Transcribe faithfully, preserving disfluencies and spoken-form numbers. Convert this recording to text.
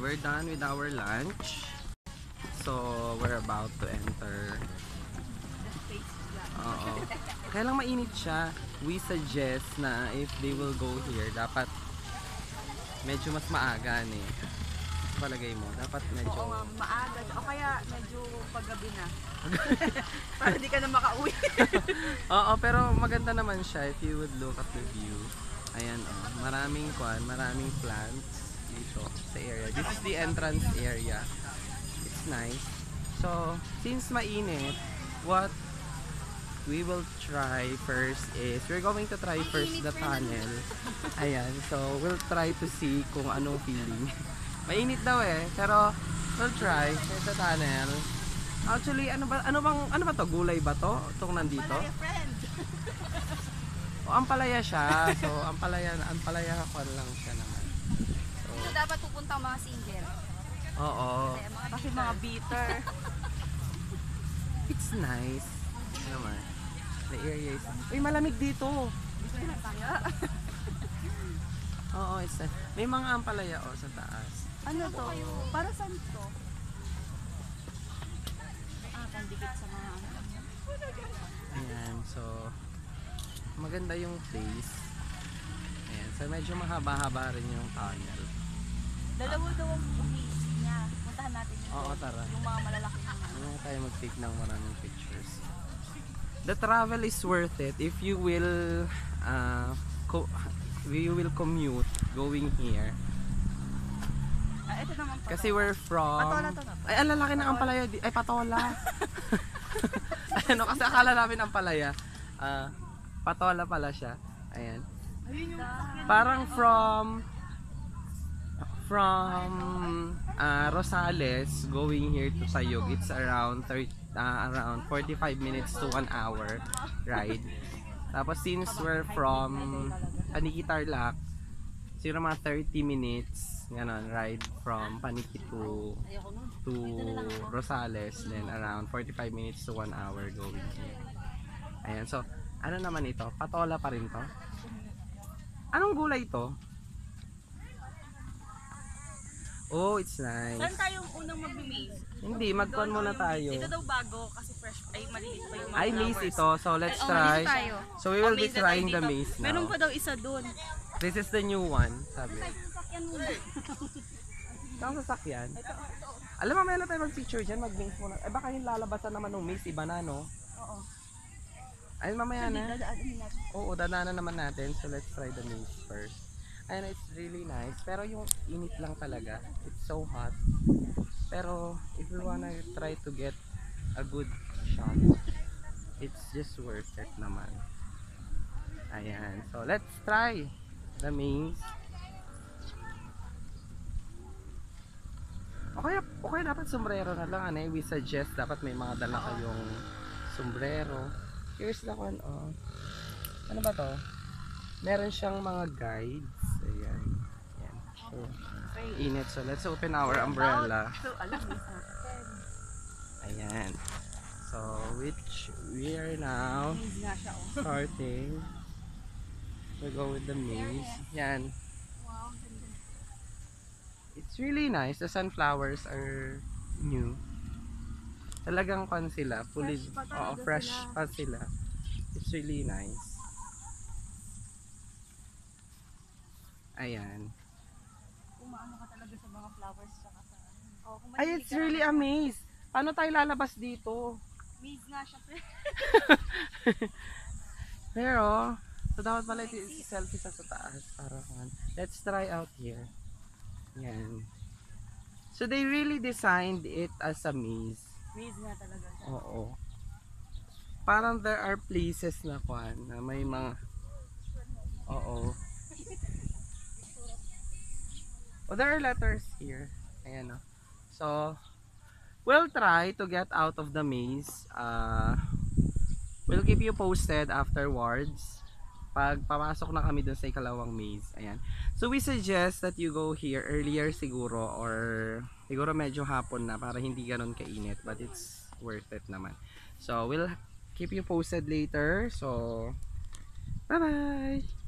we're done with our lunch. So, we're about to enter. Oo. Kaya lang mainit siya. We suggest na if they will go here, dapat medyo mas maaga eh. Palagay mo, dapat medyo... Oo nga, maaga. O kaya medyo paggabi na. Para di ka na makauwi. Oo, pero maganda naman siya if you would look at the view. Ayan, oh, maraming kwan, maraming plants dito sa area. This is the entrance area. It's nice. So, since mainit, what we will try first is, we're going to try first the tunnel. Ayan, so we'll try to see kung anong feeling. Mainit daw eh, pero we'll try the tunnel. Actually, ano ba ano bang ano ba to? Gulay ba to? Itong nandito? Malaya, friend. O ampalaya siya. So ampalaya, ampalaya ko lang siya naman. So, So dapat pupunta ang mga single. oo. Kasi mga bitter. It's nice. Ano naman? The area is... Uy, malamig dito. Oo, it's nice. May mga ampalaya oh sa taas. Ano to? Para saan to? Ah, pandikit sa mga ano. Ayan, so maganda yung place. Ayan, so medyo mahaba-haba rin yung tunnel. Dalawa daw ang umiisip niya. Puntahan natin yung, Oo, tara. yung mga malalaki na mga. Ano tayo mag-take ng maraming pictures. The travel is worth it if you will uh, co you will commute going here. Ah, ito naman patola. Kasi we're from... Patola to na. Ay, ang lalaki ng ampalaya. di- Ay, patola. Ano, kasi akala namin ampalaya. Ah, patola pala siya. Ayan. Ayun yung Parang from... From uh, Rosales going here to Sayog, it's around thirty, uh, around forty-five minutes to one hour ride. Tapos since we're from Paniki Tarlac, siguro mga thirty minutes ganon ride from Paniki to to Rosales, then around forty-five minutes to one hour going here. Ayan, so ano naman ito? Patola pa rin to? Anong gulay to? Oh, it's nice. Saan tayo unang mag-maze? Hindi, magkuhan muna tayo. Ito daw bago kasi fresh ay maliliit pa yung mga Ay, flowers. maze ito. So, let's Ay, oh, try. maze tayo. So, we will Oh, be maze na trying tayo the dito. maze now. Meron pa daw isa doon. This is the new one, sabi. Sasakyan muna. Saan sasakyan? Alam mo, mamaya na tayo mag-picture dyan, mag-maze muna. Eh, baka yung lalabasan naman ng maze, iba na, no? Oo. Ay, mamaya na. Dadaanin natin. Oo, dadaanan naman natin. So, let's try the maze first. Ayun, it's really nice. Pero yung init lang talaga. It's so hot. Pero, if you wanna try to get a good shot, it's just worth it naman. Ayan. So, let's try the maze. Okay, okay dapat sombrero na lang. Ano, we suggest dapat may mga dala kayong sombrero. Here's the one. Oh. Ano ba to? Meron siyang mga guides. Ayan. Ayan. So, init. So, let's open our umbrella. So, alam mo sa Ayan. So, which we are now maze nga siya. Oh. starting to go with the maze. Yan. It's really nice. The sunflowers are new. Talagang pan sila. Fully, Fresh pa talaga oo, fresh sila. pa sila. It's really nice. Ayan. Umaano ka talaga sa mga flowers tsaka sa ano. Oh, kung Ay, mahilig it's ka really naman- a maze. Paano tayo lalabas dito? Maze nga siya. Pero, so dapat pala ito selfie sa sa taas. Para kan. Let's try out here. Yan. So they really designed it as a maze. Maze nga talaga siya. Oo. Parang there are places na kwan na may mga Oo. Oh, there are letters here. Ayan o. So, we'll try to get out of the maze. Uh, we'll keep you posted afterwards. Pag papasok na kami dun sa ikalawang maze. Ayan. So, we suggest that you go here earlier siguro or siguro medyo hapon na para hindi ganun kainit. But it's worth it naman. So, we'll keep you posted later. So, bye-bye!